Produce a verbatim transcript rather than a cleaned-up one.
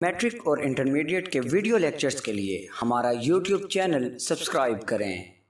Matric और intermediate के video lectures के लिए हमारा यूट्यूब चैनल सब्सक्राइब करें।